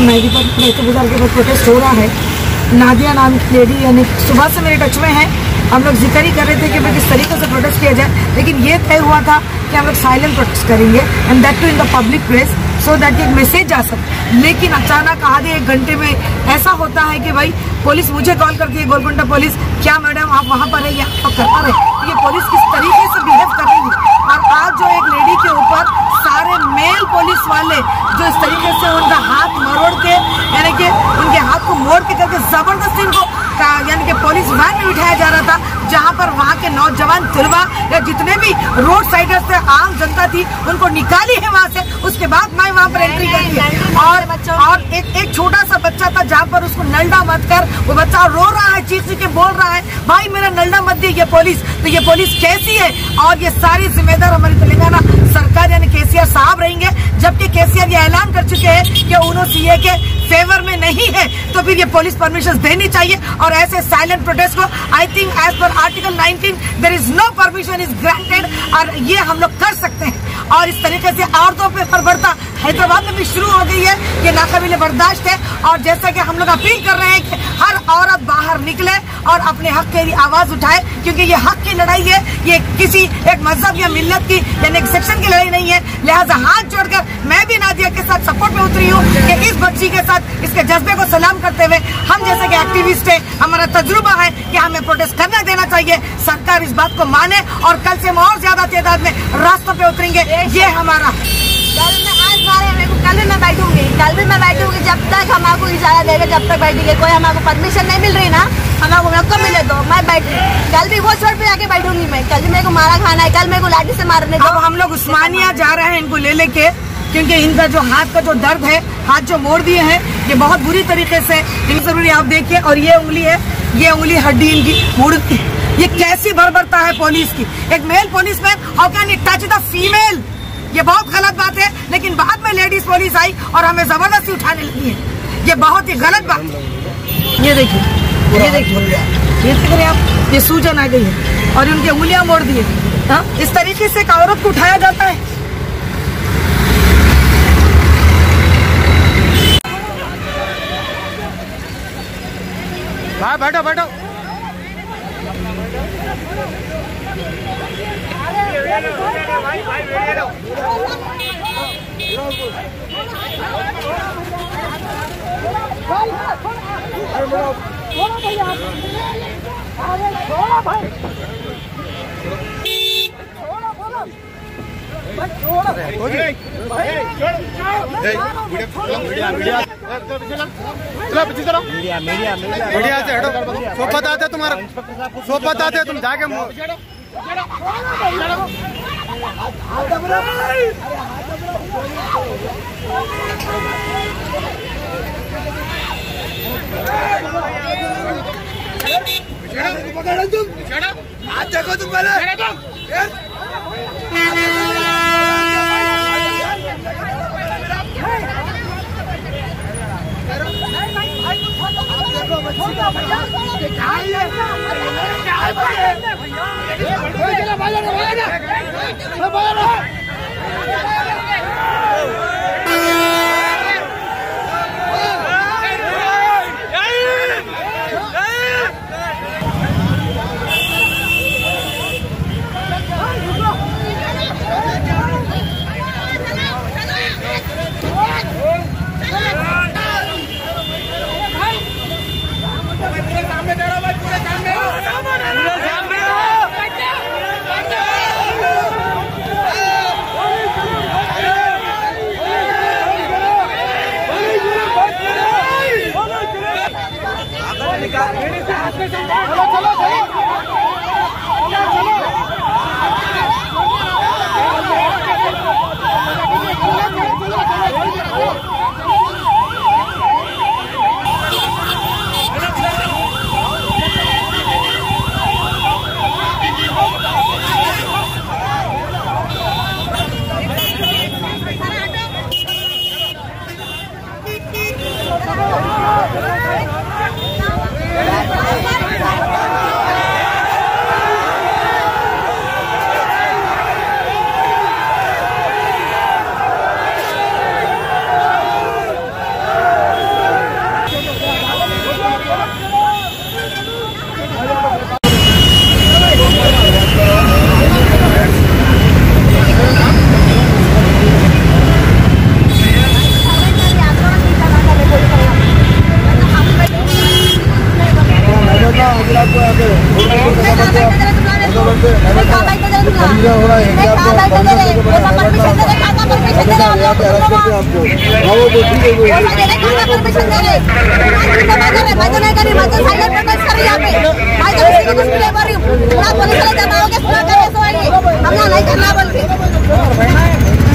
मेहदीपट्टनम रैतू बाजार के ऊपर प्रोटेस्ट हो रहा है। नदिया नाम की लेडी यानी सुबह से मेरे टच में है। हम लोग जिक्र ही कर रहे थे कि भाई किस तरीके से प्रोटेस्ट किया जाए, लेकिन ये तय हुआ था कि हम लोग साइलेंट प्रोटेस्ट करेंगे and that to in the public place so that एक मैसेज जा सके। लेकिन अचानक आधे एक घंटे में ऐसा होता है कि भाई पुलिस मुझे कॉल करती है, गोलकुंडा पुलिस, क्या मैडम आप वहाँ पर है या आप करता रहे। तो ये पुलिस किस तरीके से बिहेव कर रही है। और आज जो एक लेडी के ऊपर सारे मेल पुलिस वाले जो इस तरीके से उनका हाथ मरोड़ के यानी कि उनके हाथ को मोड़ के करके जबरदस्ती इनको यानी कि पुलिस वैन में बिठाया जा रहा था, जहां पर वहां के नौजवान तुलवा या जितने भी रोड साइडर्स थे, आम जनता थी, उनको निकाली है वहां से। उसके बाद मैं वहां पर एंट्री करी है और एक छोटा सा बच्चा था जहां पर उसको नल्डा मत कर, वो बच्चा रो रहा है, चीख चीख के बोल रहा है भाई मेरा नल्डा मत दे ये पुलिस। तो ये पुलिस कैसी है? और ये सारी जिम्मेदार हमारी तेलंगाना सरकार यानी केसीआर साहब रहेंगे, जबकि केसीआर ये ऐलान कर चुके हैं कि उन्होंने सीए के फेवर में नहीं है, तो फिर ये पुलिस परमिशन देनी चाहिए। और ऐसे साइलेंट प्रोटेस्ट को I think as per article 19 there is no permission is granted, और ये हम लोग कर सकते हैं। और इस तरीके से औरतों पर बढ़ता हैदराबाद में भी शुरू हो गई है, ये नाकाबिले बर्दाश्त है। और जैसा कि हम लोग अपील कर रहे हैं कि हर औरत बाहर निकले और अपने हक के लिए आवाज उठाए, क्योंकि ये हक की लड़ाई है, ये किसी एक मजहब या मिल्लत की यानी एक सेक्शन की लड़ाई नहीं है। लिहाजा हाथ जोड़कर मैं भी नादिया के साथ सपोर्ट में उतरी हूँ कि इस बच्ची के साथ इसके जज्बे को सलाम करते हुए हम जैसे कि एक्टिविस्ट है, हमारा तजुर्बा है कि हमें प्रोटेस्ट करना देना चाहिए। सरकार इस बात को माने और कल से हम और ज्यादा तादाद में रास्तों पे उतरेंगे, ये हमारा। कल भी मैं बैठूंगी जब तक हमारे इजाजत देगा, जब तक बैठेंगे। कोई हमारे परमिशन नहीं मिल रही ना, हमारे मौका मिले तो मैं बैठ कल भी वो छोड़ पे जाके बैठूंगी मैं। कल भी मेरे को मारा खाना है, कल मेरे को लाठी से मारने दो। अब हम लोग उस्मानिया जा रहे हैं इनको ले लेके, क्योंकि इनका जो हाथ का जो दर्द है, हाथ जो मोड़ दिए हैं, ये बहुत बुरी तरीके से जरूरी आप देखिए। और ये उंगली है, ये उंगली हड्डी इनकी मुड़ की, ये कैसी बर्बरता है पुलिस की। एक male police man how can it touch the female, ये बहुत गलत बात है। लेकिन बाद में लेडीज पुलिस आई और हमें जबरदस्ती उठाने लगी है, ये बहुत ही गलत बात है। ये देखिए, ये देखिए, ये देख रहे आप, ये सूजन आ गई है और उनकी उंगलियां मोड़ दी है। इस तरीके से एक औरत को उठाया जाता है। बैठो बैठो मीडिया से हटो, सोपत आते तुम्हारा, सोपत आते तुम जाके हाथ देखो तुम पहले। आपको। वो बोलती है वो परमिशन दे रहे, मैं तो नहीं करी, मैं तो साइलेंट प्रोटेस्ट कर रही यहाँ पे, मैं तो किसी को कुछ नहीं बोल रही हूँ। पूरा पुलिस वाले जमा हो गए, पूरा करे सो आएंगे, हमला नहीं करना बोल के।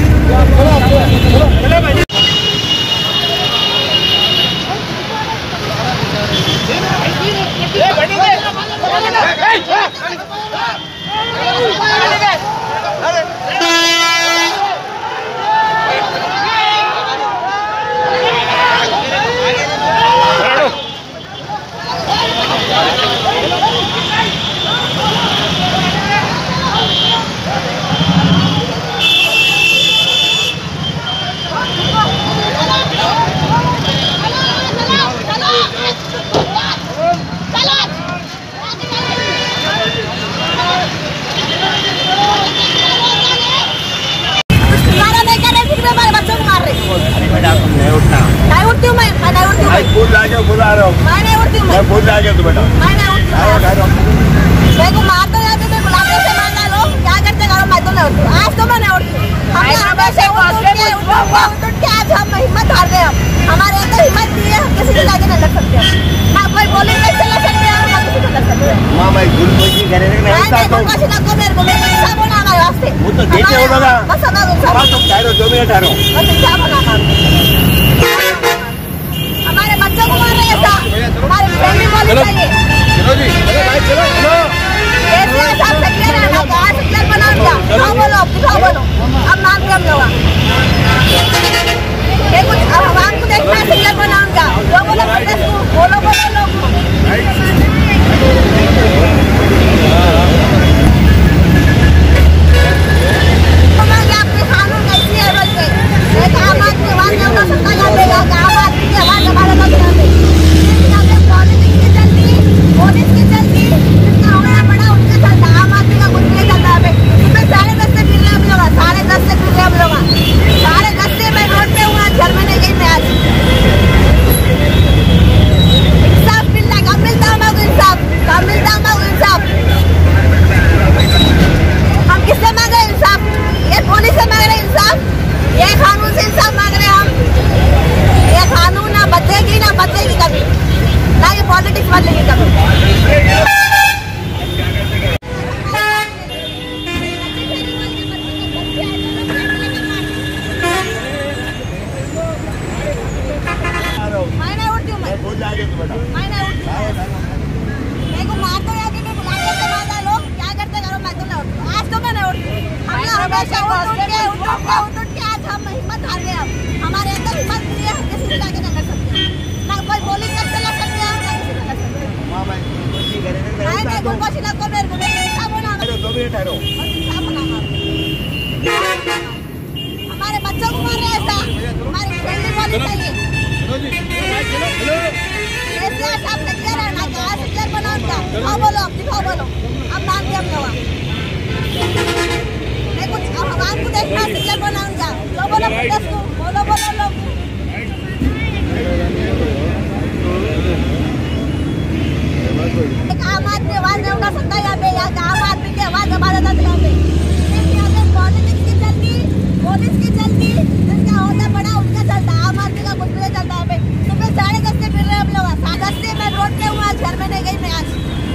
देखो मार तो जाते थे, गुलाबे से मार डालो, क्या करते करो, मैं तो नहीं उठती, आज तो मैं नहीं उठती। हमने हमेशा उठ के आज हम हिम्मत हार गए, हमारे अंदर हिम्मत नहीं है, हम किसी के आगे नहीं लग सकते, ना कोई पुलिस से लड़ सकते हैं, ना किसी से लड़ सकते हैं। मां मैं गुल कोई नहीं करे नहीं मैं तो काशी ना को मेरे को इंसाफ होना हमारे वास्ते, वो तो देते हो ना, बस हमारा इंसाफ तो ठहरो 2 मिनट ठहरो, बस इंसाफ होना हमारे बच्चों को मार रहे हैं ऐसा, हमारे फैमिली वाले चाहिए। चलो जी, चलो भाई चलो चलो, ऐसे सब से क्लियर है ना, आज क्लियर बनाऊंगा, दिखाओ बोलो, अब मान के हम लोग ये कुछ अब हम को देखना है, क्लियर बनाऊंगा, लोगों ने बोलो लोग आपके कानून कैसी है बोल के, एक आम आदमी आवाज नहीं उठा सकता यहाँ पे, आम आदमी की आवाज दबा देता यहाँ पे, पुलिस की चलती जितना होना पड़ा उनका चलता, आम आदमी का कुछ नहीं चलता है। सुबह 10:30 से फिर रहे हम लोग, 10:30 से फिर रहे हम लोग, 10:30 से मैं रोड पे हूँ, घर में नहीं गई मैं आज। इंसाफ मिलना, कब मिलता हूँ मैं इंसाफ, कब मिलता हूँ मैं इंसाफ, हम किससे मांगे इंसाफ, ये पुलिस से मांग रहे इंसाफ, ये कानून से इंसाफ मांग रहे हम, ये कानून ना बदलेगी कभी, ना ये पॉलिटिक्स बदलेगी कभी। मेरे को मार तो याद है, गुलाबे से मार डालो, क्या करते करो, मैं तो नहीं उठती, आज तो मैं नहीं उठती, हमने हमेशा उठ के आज हम हिम्मत हार गए, हमारे अंदर हिम्मत नहीं है, हम किसी से आगे नहीं लड़ सकते, ना कोई पुलिस से लड़ सकते हैं, ना किसी से लड़ सकते हैं। नहीं गुल कोशी ना को मेरे को इंसाफ होना, हमारे बच्चों को मार रहे हैं ऐसा, हमारी फैमिली वाले चाहिए। ऐसे सब से क्लियर है ना, आज क्लियर बनाऊंगा, दिखाओ बोलो, अब मान के हम लोग मैं कुछ अब भगवान को देखना, क्लियर बनाऊंगा, जो बोलो प्रोटेस्ट को, बोलो लोग एक आम आदमी आवाज नहीं उठा सकता यहाँ पे, यहाँ आम आदमी की आवाज दबा देता था यहाँ पे, पॉलिटिक्स की चलती, पुलिस की चलती, जिसका होता पड़ा उनका चलता, आम आदमी का कुछ भी नहीं चलता यहाँ पे। सुबह 10:30 से फिर रहे हम लोग, 10:30 से मैं रोड पे हूँ, आज घर में नहीं गई मैं आज।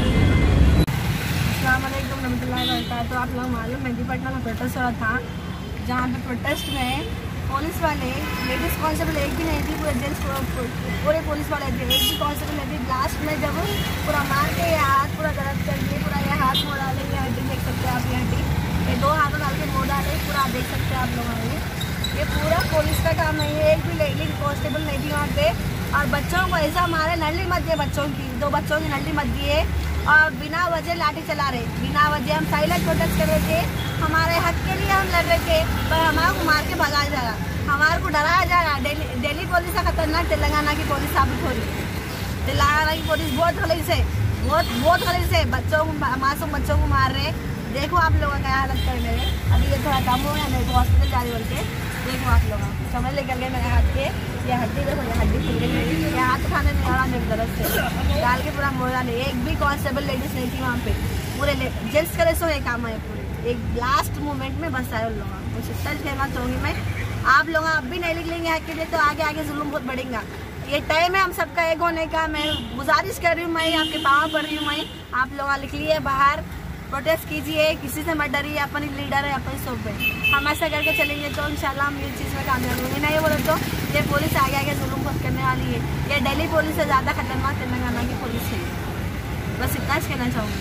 तो आप लोग मालूम मेहदीपट्टनम में प्रोटेस्ट हो रहा था, जहाँ पे प्रोटेस्ट में पुलिस वाले लेडीज कांस्टेबल एक भी नहीं थी, पूरे जेंट्स पूरे पुलिस वाले थे, एक भी कांस्टेबल नहीं थी। लास्ट में जब पूरा मार के ये हाथ पूरा गलत कर दिए, पूरा ये हाथ मोड़ डाले, ये हड्डी देख सकते हैं आप, ये हड्डी ये 2 हाथों डाल के मोड़ डाले, पूरा देख सकते हैं आप लोग। ये पूरा पुलिस का काम है, ये एक भी लेडी कांस्टेबल नहीं थी वहाँ पे। और बच्चों को ऐसा मारे, नली मत दिए बच्चों की, 2 बच्चों की नली मत दिए, और बिना वजह लाठी चला रहे, बिना वजह। हम साइलेंट प्रोटेस्ट कर रहे थे, हमारे हक के लिए हम लड़ रहे थे, पर हमारे को मार के भगाया जा रहा, हमारे को डराया जा रहा। दिल्ली पुलिस का खतरनाक, तेलंगाना की पुलिस साबित हो रही है। तेलंगाना की पुलिस बहुत खलीस है, बहुत खलीस है, बच्चों को, मासूम बच्चों को मार रहे। देखो आप लोगों का क्या हालत कर मेरे, अभी ये थोड़ा कम हो गया, मेरे को हॉस्पिटल जा रही बोल के। देखो आप लोग समझ लेकर गए मेरे हाथ के, ये हड्डी देखो, ये हड्डी खुल गई, ये हाथ उठाने नहीं आ रहा मेरी तरफ से, डाल के पूरा मोड़ा नहीं। एक भी कांस्टेबल लेडीज नहीं थी वहाँ पे, पूरे जेंट्स करे सो ये काम है पूरे। एक लास्ट मोमेंट में बस आए उन लोग, कुछ इतना कहना चाहूँगी मैं। आप लोग अब भी नहीं लिख लेंगे हक के लिए तो आगे आगे जुल्म बहुत बढ़ेगा। ये टाइम है हम सबका एक होने का। मैं गुजारिश कर रही हूँ, मैं आपके पाँव पड़ रही हूँ, मैं आप लोग लिख लिए बाहर प्रोटेस्ट कीजिए, किसी से मत डरिए, अपनी लीडर है अपनी सब पे। हम ऐसा करके चलेंगे तो इंशाल्लाह हम ये चीज़ में कामयाब होंगे। नहीं बोले तो ये पुलिस आगे आगे जुल्म बहुत करने वाली है। ये दिल्ली पुलिस से ज़्यादा खतरनाक तेलंगाना की पुलिस है। बस इतना ही कहना चाहूँगी।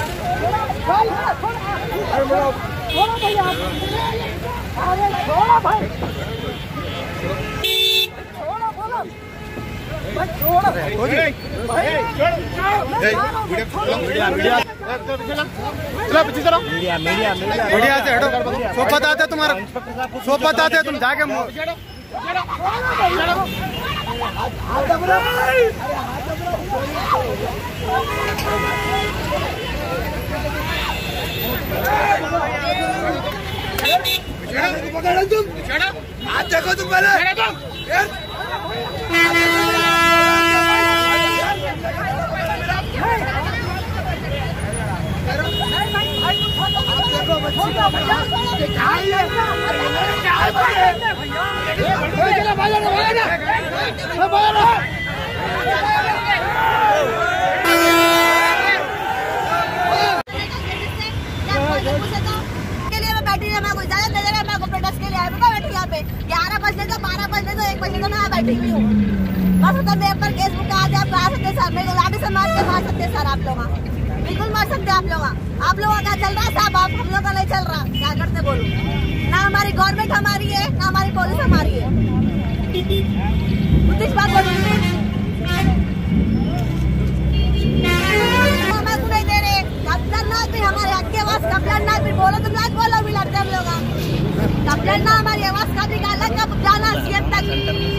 मीडिया से हटो, सब बताते तुम्हारा, सब बताते तुम जाके हाथ देखो तुम पहले। प्रोटेस्ट के लिए आए बैठी यहाँ पे 11 बजने तो 12 बजने तो 1 बजने तो मैं बैठी हुई हूँ। बस तो मेरे पर केस बुक आज आप आ सकते सर, मेरे को लाठी से मार के मार सकते सर। आप लोग बिल्कुल मार सकते आप लोग का चल रहा है साहब, आप हम लोग का नहीं चल रहा। क्या करते बोलो ना, हमारी गवर्नमेंट हमारी है ना हमारी पुलिस हमारी है। कुछ बात बोलो नहीं दे रहे कप्तान भी हमारे हक की आवाज कप्तान भी बोलो तुम लाख बोलो भी लड़ते हम लोग। कप्तान हमारी आवाज का भी अलग कब जाना सीएम तक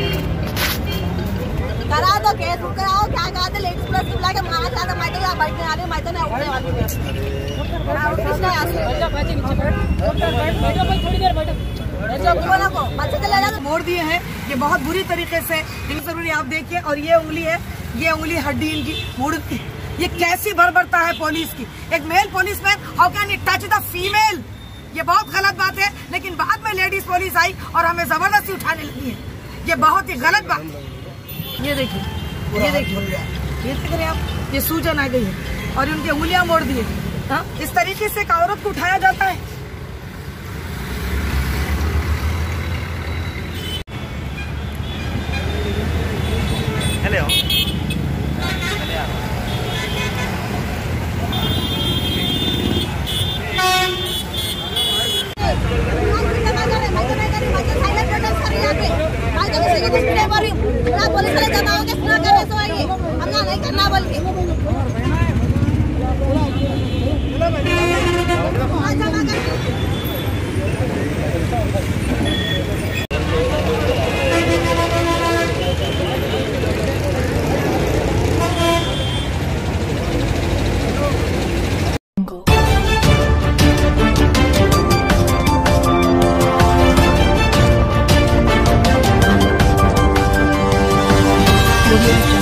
करा दो, केस बुक कराओ। क्या कहते लेडीज प्रेस बुला के मारा जाता, मैं तो यहाँ बैठने आ रही हूँ, मैं तो नहीं उठने वाली हूँ। मोड़ दिए हैं ये बहुत बुरी तरीके से, जरूरी आप देखिए। और ये उंगली है, ये उंगली हड्डी इनकी मुड़ दी। ये कैसी बर्बरता है पुलिस की। एक male policeman how can he touch the female, ये बहुत गलत बात है। लेकिन बाद में लेडीज पुलिस आई और हमें जबरदस्ती उठाने लगी है, ये बहुत ही गलत बात है। ये देखिए, ये देखिए, ये देख रहे हैं आप, ये सूजन आ गई है और उनकी उंगलियां मोड़ दी है। इस तरीके से एक औरत को उठाया जाता है। हेलो पुलिस वाले जमाओगे सुना कर रहे, सो आइए हमला नहीं करना बोल के। Audio